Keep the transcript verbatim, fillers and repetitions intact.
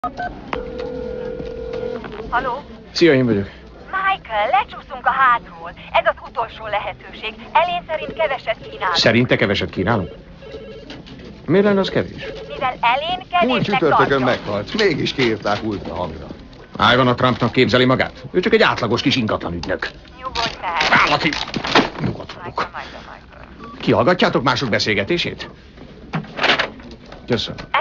Haló? Szia, én vagyok. Michael, lecsúszunk a hátról. Ez az utolsó lehetőség. Elén szerint keveset kínálunk. Szerinte keveset kínálunk? Miért lenne az kevés? Mivel Elén Múlt kevésnek csütörtökön tartja. meghalt, mégis kiírták ultra hangra. Ivan a Trumpnak képzeli magát? Ő csak egy átlagos kis ingatlan ügynök. Nyugodj fel. Állati! Nyugodj Michael, Michael, Michael. Kihallgatjátok mások beszélgetését? Köszönöm.